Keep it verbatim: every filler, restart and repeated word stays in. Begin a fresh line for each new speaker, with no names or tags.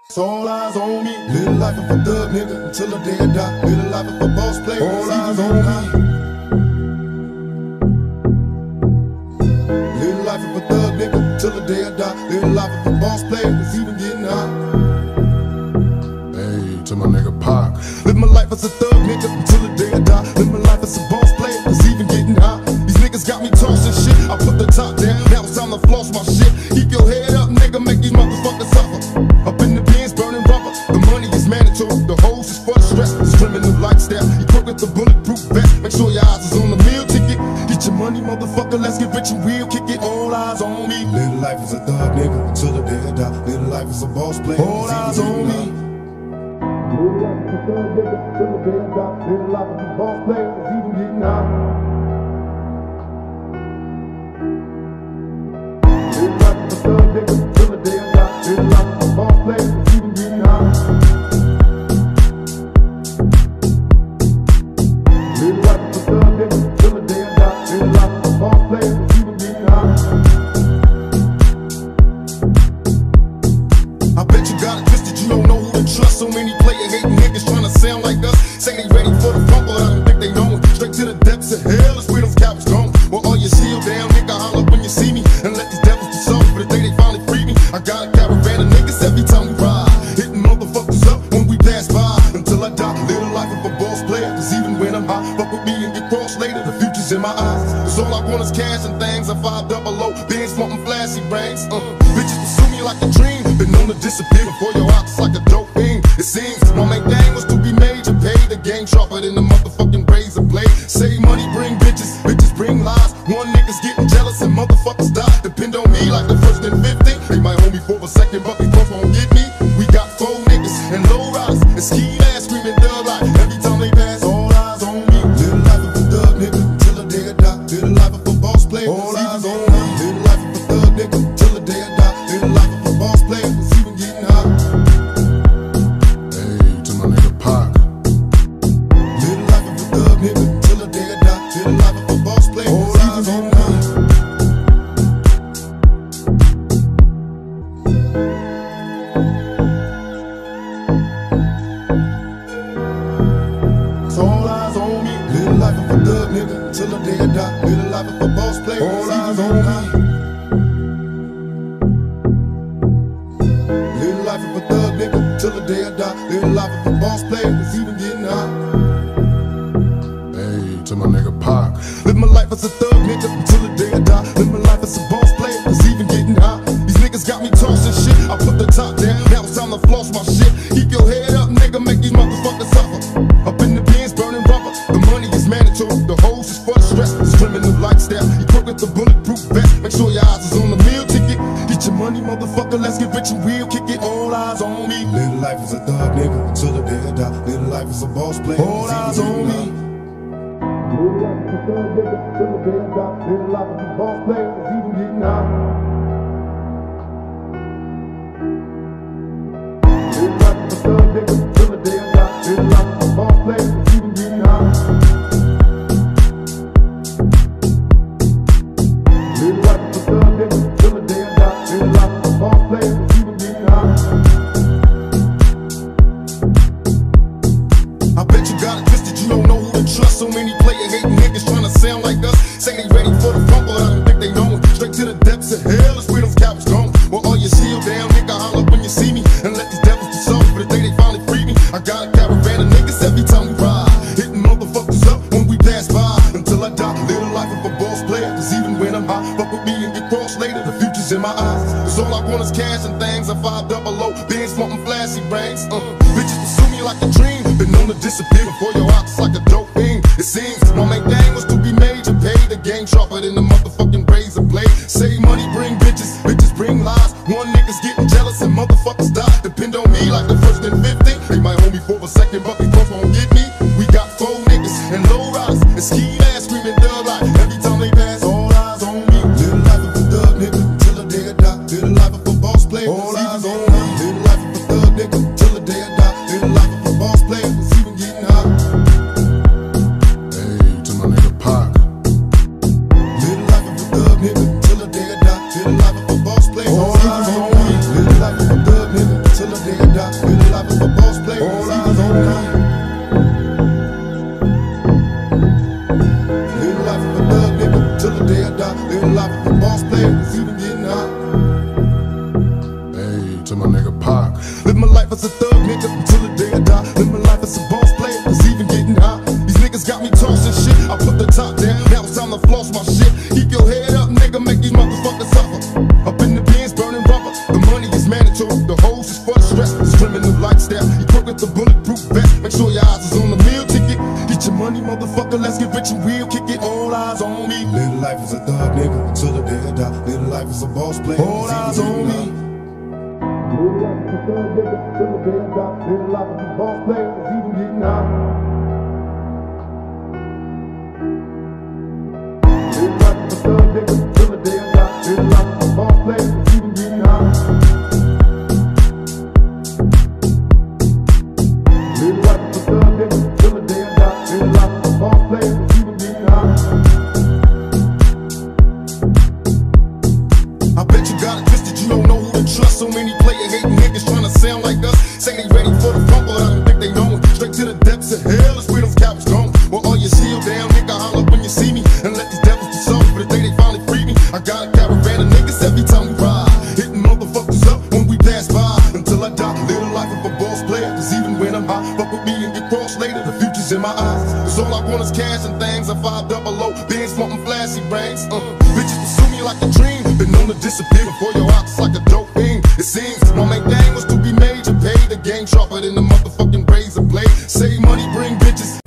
It's all eyes on me. Live life of a thug nigga until the day I die. Live life of a boss player. All eyes on me. Live life of a thug nigga until the day I die. Live life of a boss player. It's even getting hot. Hey, to my nigga Pac. Live my life as a thug nigga until the day I die. Live my life as a boss player. It's even getting hot. These niggas got me tossing shit. I put the top down. Now it's time to floss my shit. Keep your head up, nigga. Make these motherfuckers suffer. Up in the bins, burning rubber. The money is mandatory. The hose is for the stress. It's criminal lifestyle. Equipped with the bulletproof vest. Make sure your eyes is on the meal ticket. Get your money, motherfucker. Let's get rich and real. Kick it. All eyes on me. Little life is a thug nigga until the day I die. Little life is a boss player. All eyes on me. Little life is a thug nigga until the day I die. Little life is a boss player. It's even getting hot. Little life is a thug nigga until the day I die. Little life is a boss player. It's even getting hot. Little life is a thug nigga until the day I die. Little life is a boss player. It's even getting hot. I bet you got it twisted. You don't know who to trust. So many player hating niggas trying to sound like us. Say they ready for the funk, but I don't think they know it. Straight to the depths of hell is where them cowards going. Well, all your shield down, nigga, holler when you see me. And let these devils be soft for the day they finally free me. I got a caravan of niggas every time we ride. Hitting motherfuckers up when we pass by. Until I die, live the life of a boss player. Cause even when I'm high, fuck with me and get crossed later. The future's in my eyes. Cause all I want is cash and things. I five double O, being smoking flashy rings. Uh, bitches pursue me like a dream. Been known to disappear before your eyes like a dope fiend. It seems my main thing was to be major. Pay the game sharper than the motherfucking razor blade. Save money, bring bitches, bitches bring lies. One nigga's getting jealous and motherfuckers die. Depend on me like the first and fifty. They might hold me for a second, but they both won't get me. We got four niggas and low riders and ski masks screaming thug life. Every time they pass, all eyes on me. Live the life of a thug nigga till the day I die. Live the life of a boss player. All eyes on me. Live the life of a thug nigga till the day I die. Live the life of a boss player. It's even getting hot. Hey, to my nigga Pac. Live the life of a thug nigga till the day I die. Live the life of a boss player. All eyes on me. All eyes on me. Live the life of a thug nigga till the day I die. Live the life of a boss player. All eyes on me. Live the life of a thug nigga till the day I die. Live the life of a boss player. It's even getting hot. Hey, to my nigga Pac. Live my life as a thug nigga till the day I die. Live my life as a boss player. It's even getting hot. These niggas got me tossing shit. I put the top down. Now it's time to floss my shit. Keep your head up, nigga. Make these motherfuckers suffer. Up in the bins, burning rubber. The money is mandatory. The hose is for the stress. It's criminal lifestyle. Equipped with the bulletproof vest. Make sure your eyes is on the meal ticket. Get your money, motherfucker. Let's get rich and real. Kick it. All eyes on me. Live the life as a thug nigga until the day I die. Live the life as a boss player. All eyes on me. Live the life as a thug nigga till the day I die. Live the life as a boss player. It's even getting hot. Live the life as a thug nigga till the day I die. Live the life as a boss player. It's even getting hot. Live the life as a thug nigga till the day I die. Live the life as a boss player. It's even getting hot. I bet you got it twisted. You don't know who to trust. So many player hating niggas trying to sound like us. Say they ready for the funk, but I don't think they know it. Straight to the depths of hell is where them cowards going. Well, all your shield down, nigga, holler when you see me. And let these devils be soft for the day they finally free me. I got a caravan of niggas every time we ride. Hitting motherfuckers up when we pass by. Until I die, live the life of a boss player. Cause even when I'm high, fuck with me and get crossed later. The future's in my eyes. Cause all I want is cash and things. I five double O, being smoking flashy rings. Uh, bitches pursue me like a dream. Been known to disappear before your eyes like a dope fiend. It seems my main thing was to be major. Pay the game sharper than the motherfucking razor blade. Save money, bring bitches, bitches bring lies. One nigga's getting jealous and motherfuckers die. Depend on me like the first and fifty. They might hold me for a second, but they both won't get me. We got four niggas and low riders and ski masks screaming thug life. Every time they pass, all eyes on me. Live the life of a thug nigga till the day I die. Live the life of a boss player. All eyes on me. Live the life of a thug nigga till the day I die. Live the life of a boss player. It's even getting hot. Hey, to my nigga Pac. Live the life of a thug nigga till the day I die. Live the life of a boss player. All eyes on me. Live the life of a thug nigga till the day day I die. Live the life of a boss player. All eyes on me. Live the life of a thug nigga till the day I die. Live the life of a boss player. It's even getting hot. Hey, to my nigga Pac. Live my life as a thug nigga till the day I die. Live my life as a boss player. It's even getting hot. These niggas got me tossing shit. I put the top down. Now it's time to floss my shit. Keep your head up, nigga. Make these motherfuckers suffer. Up in the bins, burning rubber. The money is mandatory. The hose is for the stress. It's criminal lifestyle. Equipped with the bulletproof vest. Make sure your eyes is on the meal ticket. Get your money, motherfucker. Let's get rich and real. Kick it. All eyes on me. Live life as a thug nigga till the day I die. Live life as a boss player. All eyes on me. Live life as a thug nigga till the day I die. Live life as a boss player. It's even getting hot. Live life as a thug nigga till the day I die. Live life as a boss player. It's even getting hot. Live life as a thug nigga till the day I die. Live life as a boss player. It's even getting hot. I bet you got it twisted. You don't know who to trust. So many player hating niggas trying to sound like us. Say they ready for the front, but I don't think they know it. Straight to the depths of hell is where them cowards going. Well, all you seal down, nigga, holler when you see me. And let these devils be sorry for the day they finally free me. I got a caravan of niggas every time we ride. Hitting motherfuckers up when we pass by. Until I die, live the life of a boss player. Cause even when I'm high, fuck with me and get crossed later. The future's in my eyes. Cause all I want is cash and things. I five double O, being smoking flashy rings. Uh, bitches pursue me like a dream. Been known to disappear before your eyes like a dope fiend. It seems my main thing was to be major. Pay the game sharper than the motherfucking razor blade. Save money, bring bitches.